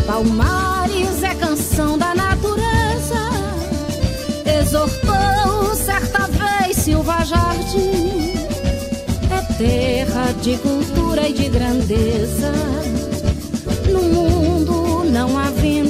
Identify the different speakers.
Speaker 1: Palmares é canção da natureza, exortou certa vez Silva Jardim. É terra de cultura e de grandeza, no mundo não havendo